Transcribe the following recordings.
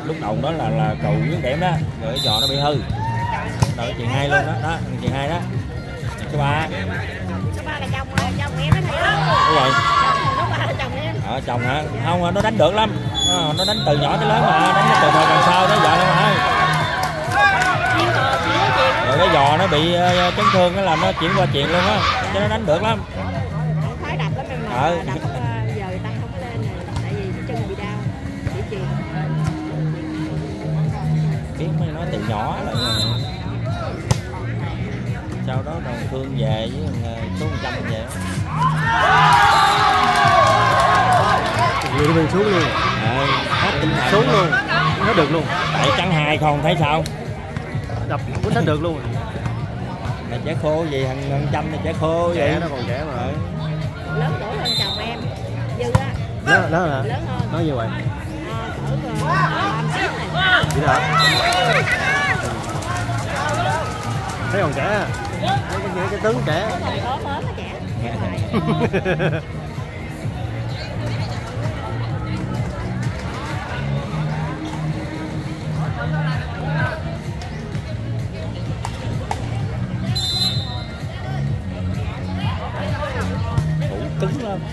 lúc đầu đó là cầu Nguyễn Điểm đó, rồi cái giò nó bị hư, rồi chuyện hai luôn đó, đó chuyện hai đó. Số 3 là chồng em đó thầy ơi. cái gì? Số 3 là chồng em. Chồng hả? Không, nó đánh được lắm, nó đánh từ nhỏ tới lớn mà, đánh từ thời còn sau tới giờ luôn mà. Rồi cái giò nó bị chấn thương, cái làm nó chuyển qua chuyện luôn á, chứ nó đánh được lắm. Phải đập lắm em mà, đập giờ người ta không có lên này, tại vì chân bị đau, bị chuyền. Biết mấy nó từ nhỏ là sau đó đồng thương về với số 100 về. Người nó bên xuống luôn. Hết tinh thần xuống luôn, nó được luôn. Tại trắng hai không thấy sao? Đập cũng hết được luôn. Là trẻ khô gì, thằng Trăm là trẻ khô vậy. Trẻ nó còn trẻ mà. Lớn tuổi hơn chồng em. Dư á. Đó hả? Lớn hơn. Nói như vậy. Cỡ 36 này. Vậy hả? Thấy còn trẻ. Cái tướng trẻ. Có mới mà trẻ. Thủ cứng lắm.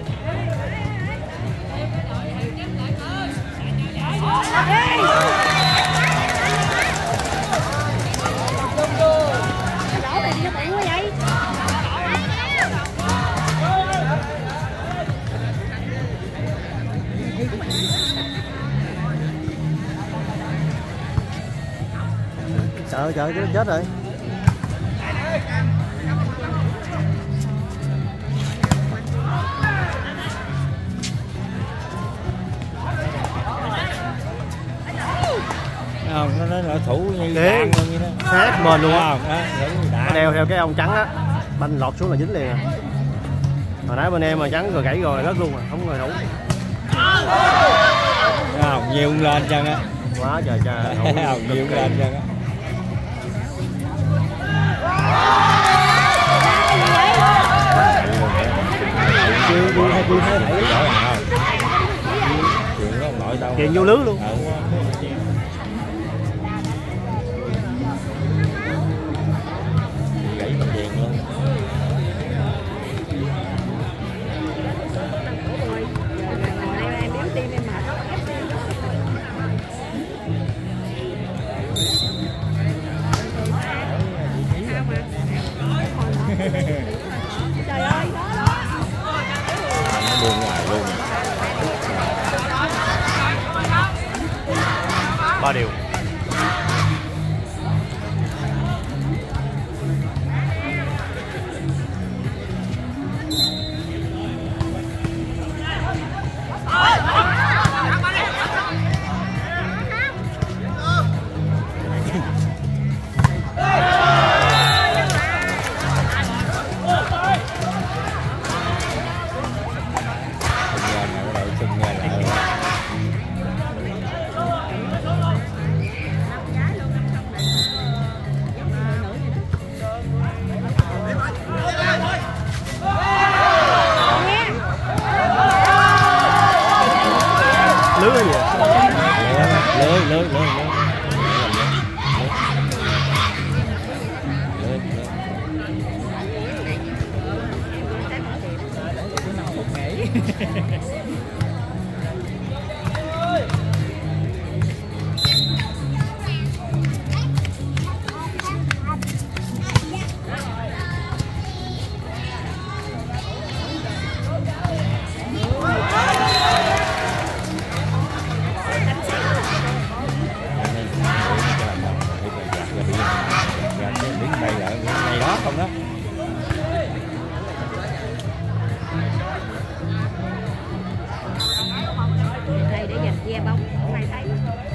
Trời trời cái nó chết rồi. Không, nó thủ như đạn luôn như đó. Sát bền luôn á. Đó, đeo theo cái ông trắng á, banh lọt xuống là dính liền à. Hồi nãy bên em mà trắng rồi gãy rồi rớt luôn à, không người thủ. Không, nhiều lên chân á. Quá trời trời. Không, nhiều lên chân á. Chuyện vô lưới luôn. Gãy bằng tiền luôn. Em biếu tim em mệt. Trời ơi, đó đó. Nó buông ngoài luôn. 3 điều. Lưới cái gì? Lưới. Đây là ngày đó không đó. Đây để dành che bóng, không ai thấy.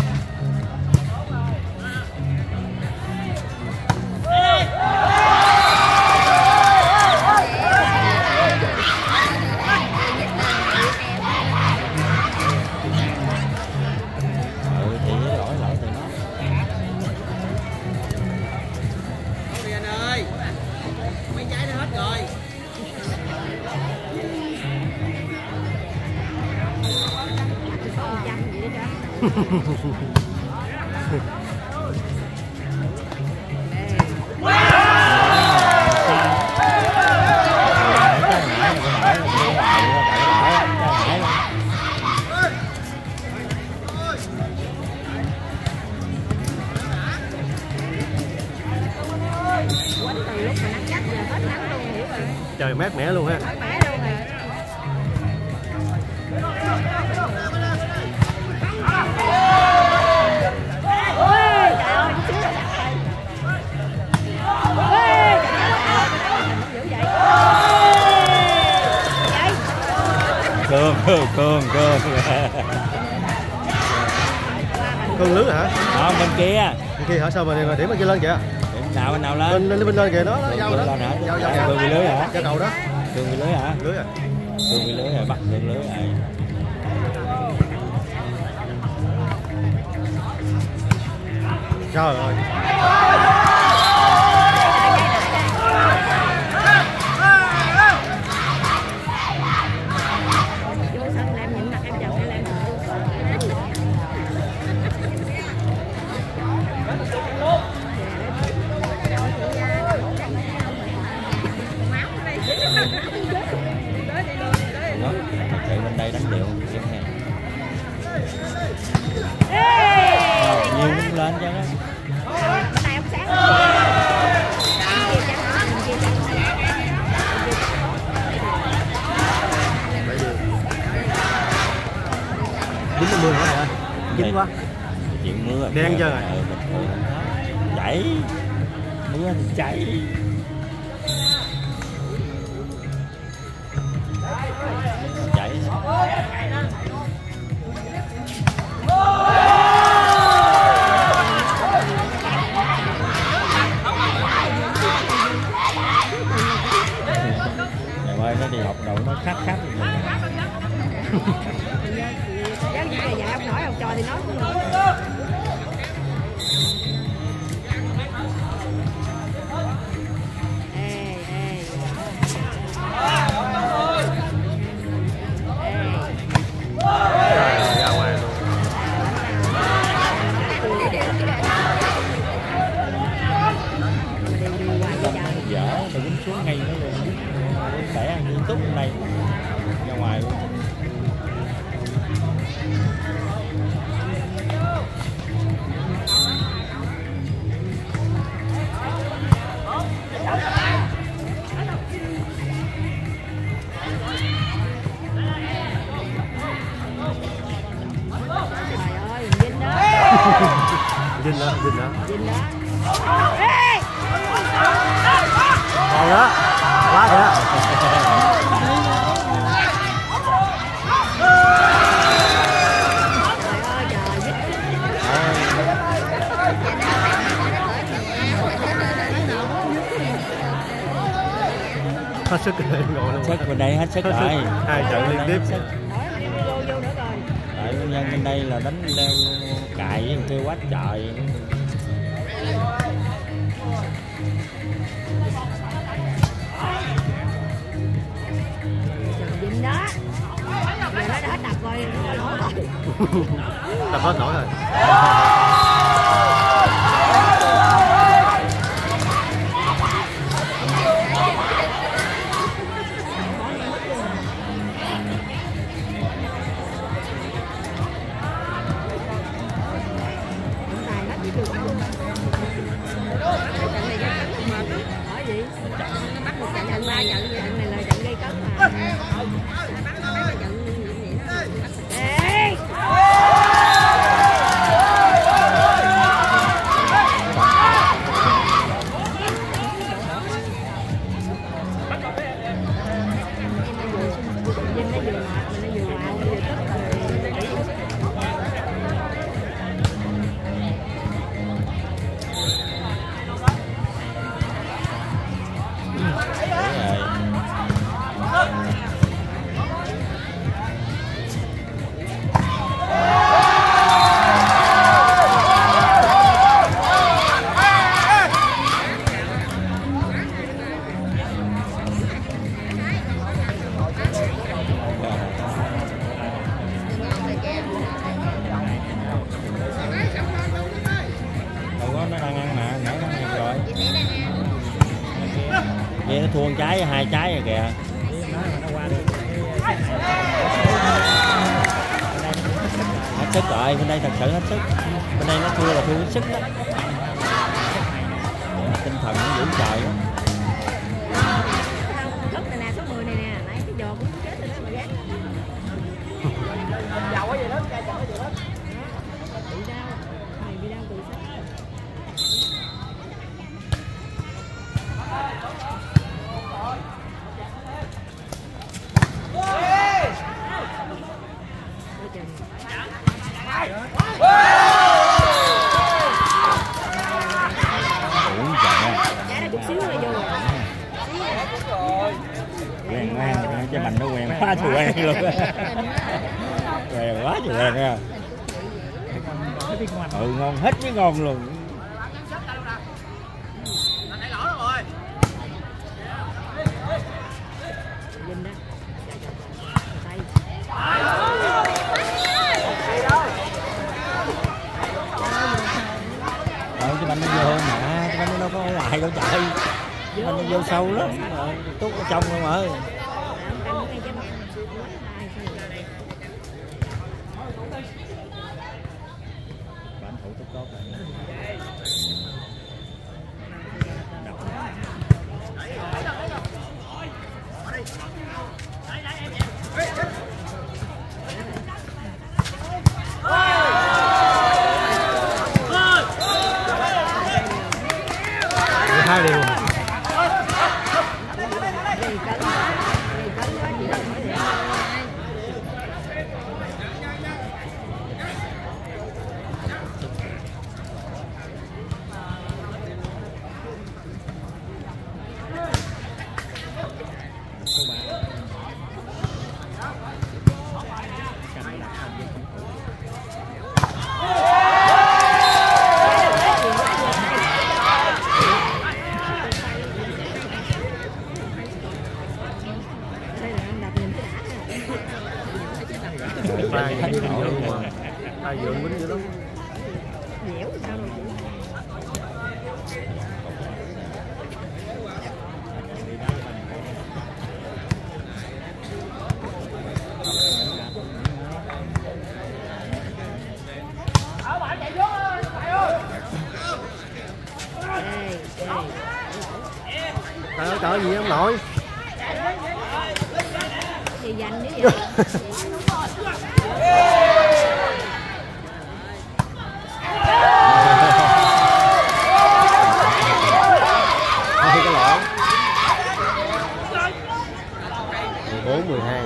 Thì lỗi từ nó. Mấy trái nó hết rồi. Có 100 gì đó cho. Trời mát mẻ luôn ha. Cương Cương lưới hả? đó bên kia Hả? Sao mà điểm bên kia lên kìa? bên nào lên Bên lên kìa, nó giao đó. Cương bị lưới hả? Giao cầu đó. Cương bị lưới hả? Lưới à? Cương bị lưới rồi, bắt Cương lưới rồi. Trời ơi. Vô sân làm những mặt em chồng hay làm Đó, thật sự bên đây đánh điệu giống này. Nhiều cũng lên chứ á. bữa nay ông sáng Dính cái mưa nữa hả? Dính quá. Chuyện mưa Đen chưa rồi? Bình thường chảy mưa thì chảy. Chảy ngày mai nó đi học đầu nó khát rồi. giáo viên này dạy ông nói ông trò thì nói cũng được. Ra ngoài luôn. Dở nó quýnh xuống ngay nó luôn. Để ăn nghiêm túc này ra ngoài luôn. Dinh đó. Dinh đó. Còn đó. Quá kìa. Hết sức rồi, ngồi luôn. Sức bên đây hết sức rồi. 2 trận liên tiếp. Tại nhân dân bên đây là đánh leo cài với kêu quá trời. Dinh đó. Giờ nó đã đập rồi, nổi rồi. Đập hết nổi rồi. Bắt một trận 3 trận, trận này là trận gây cấn mà. Ê! thua một trái 2 trái rồi kìa. Hết sức rồi, bên đây thật sự hết sức. Bên đây nó thua là thua hết sức đó. Tinh thần nó dữ trời đó. Thức này nè, số 10 này nè, nãy cái giò cũng chết rồi đó mà ghét. Dầu cái gì đó, chai chậm cái gì đó. Bị đau, mày bị đau từ sao? Quen cái mình nó quen quá thì quen luôn. Quen quá thì quen nha. Ừ, ngon hết với ngon luôn. Cái bánh nó vô hơn mà, cái bánh nó đâu có ở ngoài đâu trời. Cái bánh nó vô sâu lắm, tút ở trong không ơi. Bạn thủ tốt tốt rồi. Hai điều. Ai dượng quýnh dữ lắm. Dẻo sao rồi chị? Trời ơi trời gì ông nội. Gì dành nữa vậy? Hai cái lỗ. 14 12.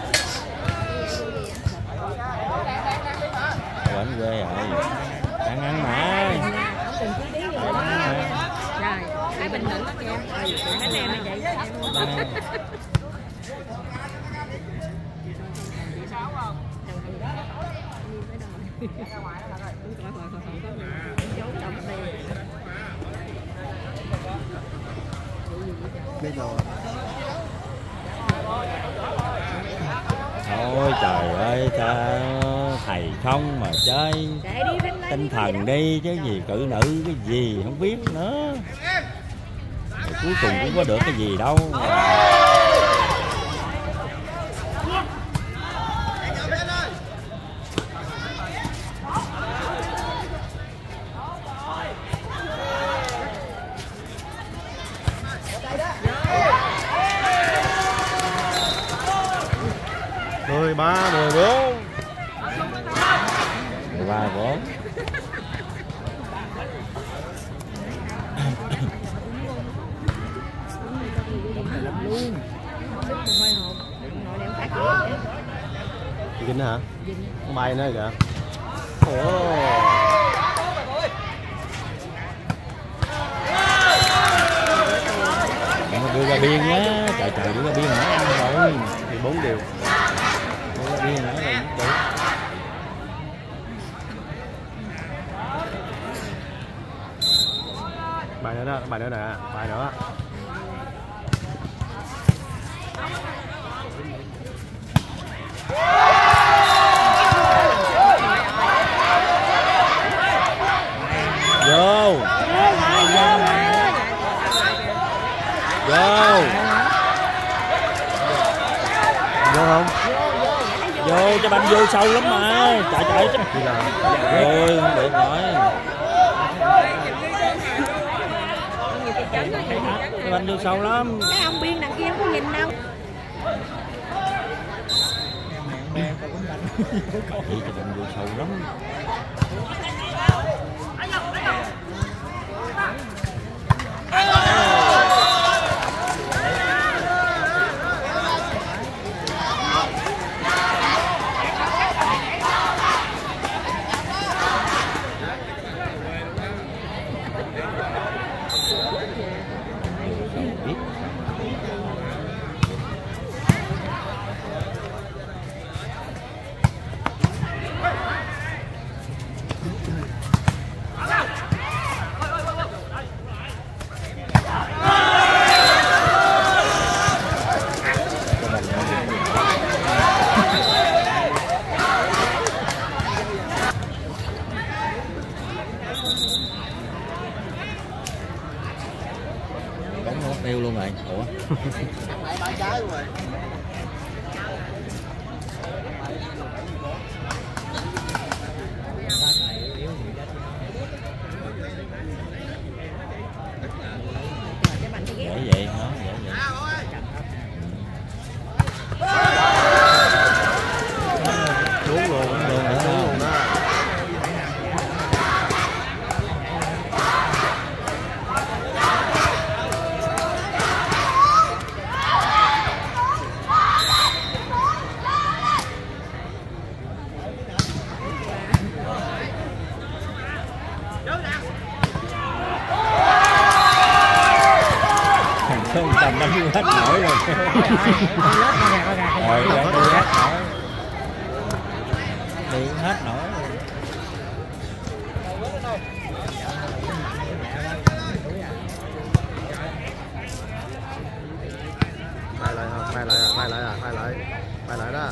Quẩn ghê rồi. Đang ăn mà. Rồi, hai bên nữa kìa. Mấy em vậy em. Biết rồi. Ôi trời ơi, thầy không mà chơi tinh thần đi chứ gì cự nữ cái gì không biết nữa. Rồi cuối cùng cũng có được cái gì đâu. Mười ba 14. 13 4. Vinh hả? Con bay nữa kìa. Ồ. Đưa ra biên nhá, trời trời đưa ra biên nãy ăn rồi. Thì 4 điều. Đưa ra biên nãy rồi được. Bài nữa đó, bài nữa nè, bài nữa. Vô. Vô. banh vô sâu lắm mà. Chạy chạy rồi không được rồi. Cái banh vô sâu lắm. Cái ông Biên đằng kia không có nhìn đâu. Chị cái banh vô sâu lắm. Đeo luôn rồi. Ủa. Lại 3 trái luôn rồi. Dễ vậy hả? Dễ vậy. Xuống luôn nữa. Xuống luôn đó. Không tầm nó hết nổi rồi. Rồi đi hết nổi. Đi hết nổi. Bay lại không? Bay lại đó.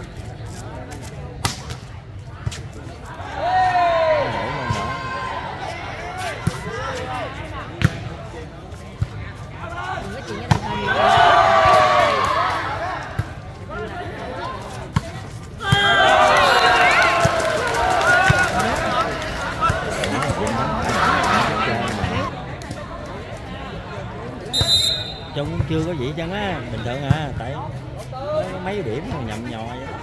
Trông chưa có gì chăng á, bình thường à, tại mấy điểm nhậm nhò vậy.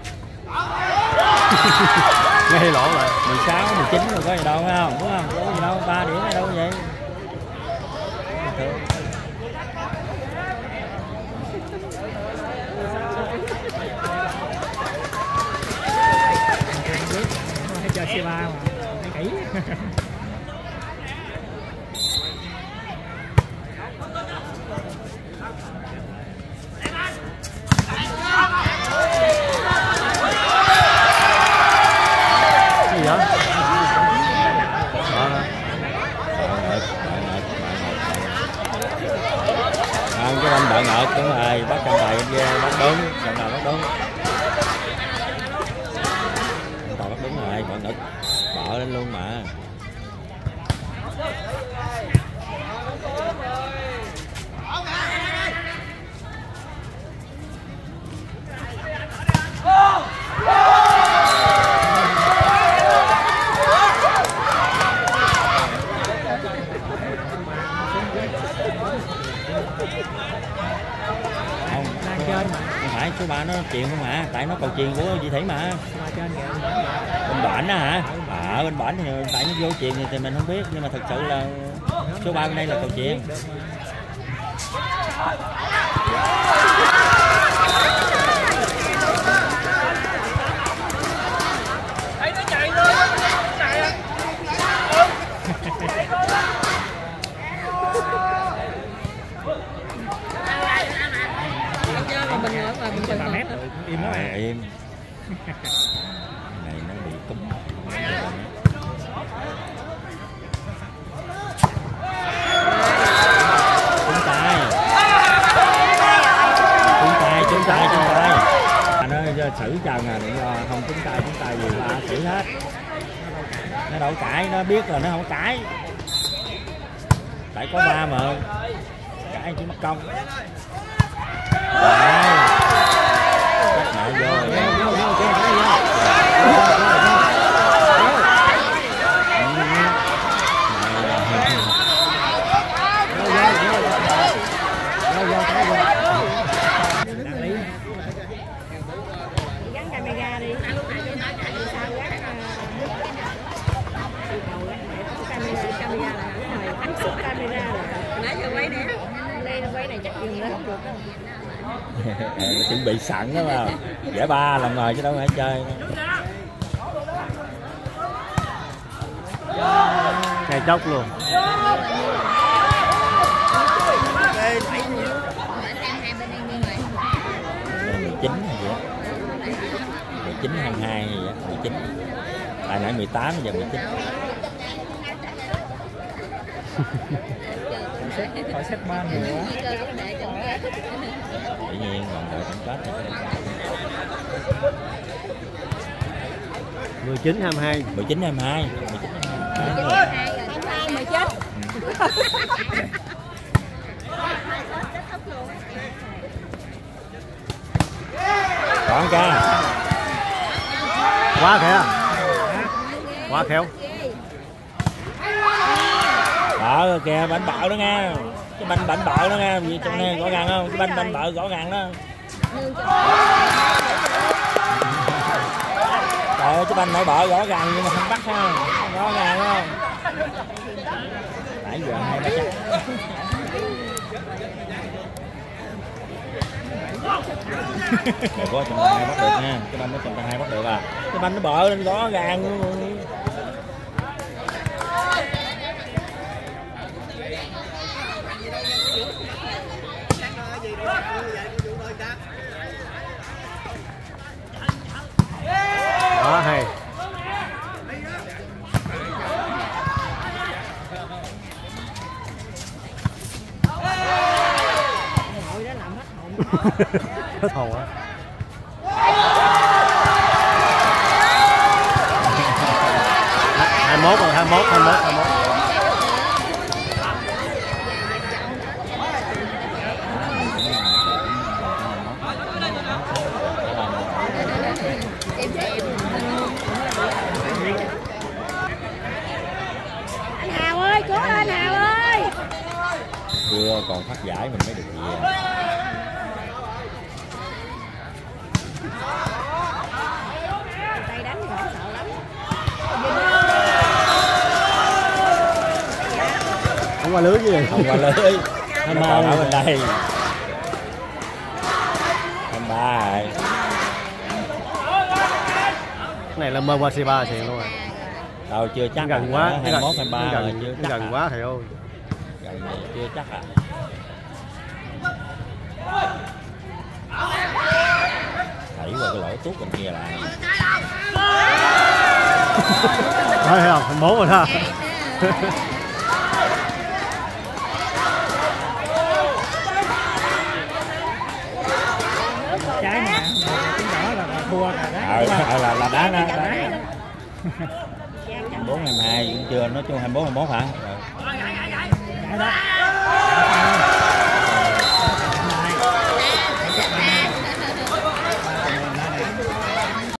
Ngay lỗ rồi. 16, 19 rồi có gì đâu phải không? Đúng không? Có gì đâu, 3 điểm hay đâu vậy. Bình thường. Hay chơi C3 mà, thấy kỹ. Cái banh bợ ngợt đúng rồi, bắt trong bài kia bắt đúng, trong nào bắt đúng. Tao bắt đúng rồi, bợ ngợt bợ lên luôn mà. Không phải số 3 nó chuyền không hả? Tại nó cầu chuyền của chị Thủy mà. Bên bển á hả? Bên bển thì tại nó vô chuyền thì mình không biết, nhưng mà thật sự là số 3 bên đây là cầu chuyền. Im đó mà. Im. Này nó bị cúm. Chúng tay. Nó xử chân à, không chúng tay gì là xử hết. Nó đâu cãi, nó biết là nó không cãi. Tại có 3 mà. Cãi chỉ mất công. Vô. Gắn camera đi. Sao gắn camera là áp suất camera rồi. Nãy giờ quay nè. Đây nó quay này chắc dừng lên không được đâu. Chuẩn bị sẵn đó mà. Vẽ ba làm rồi chứ đâu phải chơi. Ngày chốc luôn. Chín hay gì á, 19 22 gì á, 19. Tại nãy 18 giờ 19. Khỏi xếp man nhiều quá. Tự nhiên còn đợi tổng kết này. 19 22. 19 22. 19 22. 22 19. Còn ca. Quá kìa. Quá khéo. Đó kìa, bánh bạo đó nha. Cái bánh bạo đó nha, gì trong này rõ ràng không? Cái bánh bạo rõ ràng đó. Trời ơi, cái bánh nãy bạo rõ ràng nhưng mà không bắt ha. Rõ ràng không? Nãy giờ hay bắt chắc. Rồi có trong tay hai bắt được nha, cái banh nó trong tay hai bắt được à, cái banh nó bợ lên rõ ràng luôn. Đó hay. Nội đó làm hết hồn. Hết hồn á. 21 rồi, 21. Anh Hào ơi, cố lên Hào ơi. Chưa còn phát giải mình mới được gì à. Tay đánh thì không sợ lắm. Không qua lưới chứ gì. Không qua lưới. Nó còn ở bên đây. 23 rồi. Cái này là mơ qua C3 xịn luôn rồi. Đâu chưa chắc. Gần quá. 21 23 rồi chưa chắc. Gần quá thầy ơi. Gần này chưa chắc à. Đẩy qua cái lỗ tuốt bên kia lại. Thấy không? 24 rồi ha. Trái nè, tiếng đỏ là thua rồi đó. Là đá đó. 24 22 cũng chưa, nói chung 24 21 hả? Rồi. Trái đó.